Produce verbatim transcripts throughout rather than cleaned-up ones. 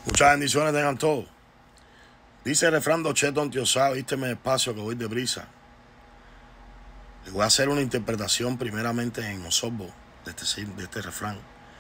Muchas bendiciones tengan todos. Dice el refrán de Ocheto Tiosá, vísteme despacio que voy deprisa. Les voy a hacer una interpretación primeramente en Osorbo de este, de este refrán.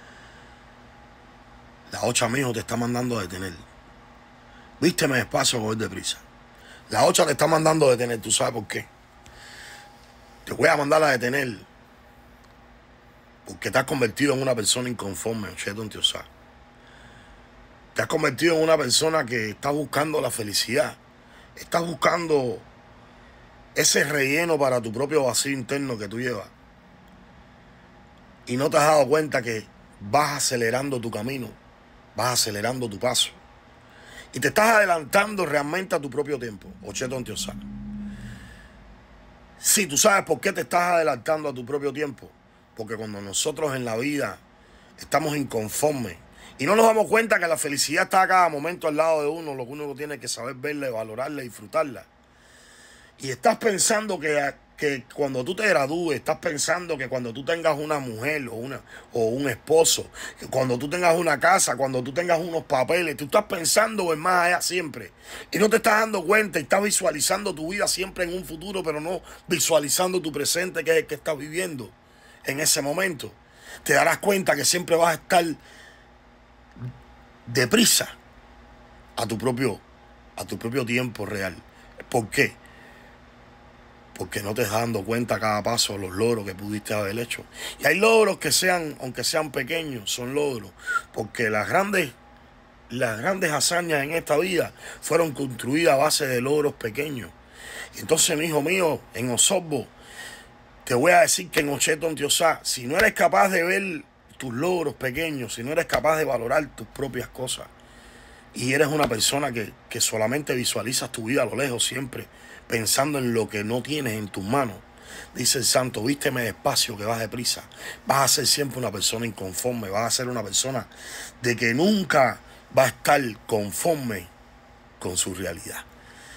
La ocha, mijo, te está mandando a detener. Vísteme despacio que voy deprisa. La ocha te está mandando a detener, ¿tú sabes por qué? Te voy a mandar a detener porque te has convertido en una persona inconforme, Ocheto Tiosá. Te has convertido en una persona que está buscando la felicidad. Estás buscando ese relleno para tu propio vacío interno que tú llevas. Y no te has dado cuenta que vas acelerando tu camino, vas acelerando tu paso. Y te estás adelantando realmente a tu propio tiempo, Ocheto Tiosá. Sí, tú sabes por qué te estás adelantando a tu propio tiempo. Porque cuando nosotros en la vida estamos inconformes y no nos damos cuenta que la felicidad está a cada momento al lado de uno, lo que uno tiene que saber verla, valorarla y disfrutarla. Y estás pensando que, que cuando tú te gradúes, estás pensando que cuando tú tengas una mujer o, una, o un esposo, que cuando tú tengas una casa, cuando tú tengas unos papeles, tú estás pensando en más allá siempre. Y no te estás dando cuenta y estás visualizando tu vida siempre en un futuro, pero no visualizando tu presente, que es el que estás viviendo en ese momento. Te darás cuenta que siempre vas a estar deprisa a tu propio, a tu propio tiempo real. ¿Por qué? Porque no te estás dando cuenta a cada paso de los logros que pudiste haber hecho. Y hay logros que sean, aunque sean pequeños, son logros. Porque las grandes, las grandes hazañas en esta vida fueron construidas a base de logros pequeños. Y entonces, mi hijo mío, en Osorbo, te voy a decir que en Ocheto Tiosá, si no eres capaz de ver tus logros pequeños, si no eres capaz de valorar tus propias cosas, y eres una persona que, que solamente visualizas tu vida a lo lejos siempre, pensando en lo que no tienes en tus manos, dice el santo, vísteme despacio que vas deprisa. Vas a ser siempre una persona inconforme, vas a ser una persona de que nunca va a estar conforme con su realidad.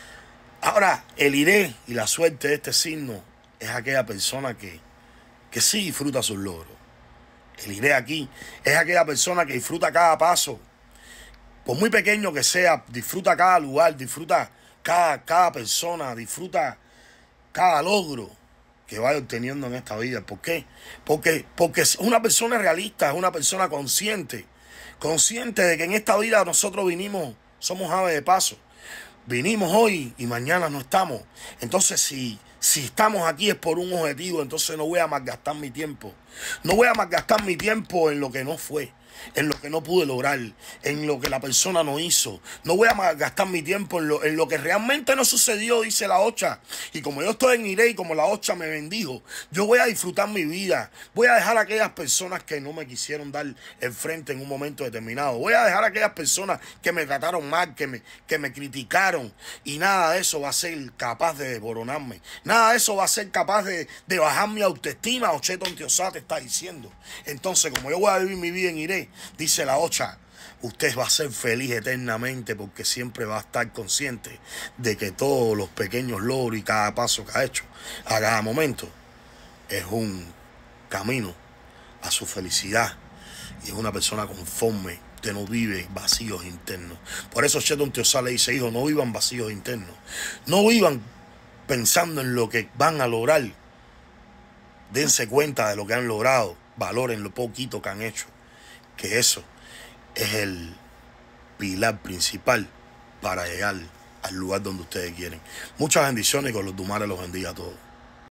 Ahora, el iré y la suerte de este signo es aquella persona que, que sí disfruta sus logros. El iré aquí es aquella persona que disfruta cada paso. Por muy pequeño que sea, disfruta cada lugar, disfruta cada, cada persona, disfruta cada logro que vaya obteniendo en esta vida. ¿Por qué? Porque, porque es una persona realista, es una persona consciente, consciente de que en esta vida nosotros vinimos, somos aves de paso. Vinimos hoy y mañana no estamos. Entonces, si, si estamos aquí es por un objetivo, entonces no voy a malgastar mi tiempo. No voy a malgastar mi tiempo en lo que no fue, en lo que no pude lograr, en lo que la persona no hizo. No voy a gastar mi tiempo en lo, en lo que realmente no sucedió, dice la ocha. Y como yo estoy en Iré y como la ocha me bendijo, yo voy a disfrutar mi vida. Voy a dejar a aquellas personas que no me quisieron dar el frente en un momento determinado. Voy a dejar a aquellas personas que me trataron mal, que me, que me criticaron. Y nada de eso va a ser capaz de desboronarme. Nada de eso va a ser capaz de, de bajar mi autoestima. Ocheto Tiosá te está diciendo. Entonces, como yo voy a vivir mi vida en Iré, dice la ocha, usted va a ser feliz eternamente porque siempre va a estar consciente de que todos los pequeños logros y cada paso que ha hecho a cada momento es un camino a su felicidad y es una persona conforme que no vive vacíos internos. Por eso Ocheto Tiosá le dice, hijo, no vivan vacíos internos, no vivan pensando en lo que van a lograr, dense cuenta de lo que han logrado, valoren lo poquito que han hecho, que eso es el pilar principal para llegar al lugar donde ustedes quieren. Muchas bendiciones y con los Dumares los bendiga a todos.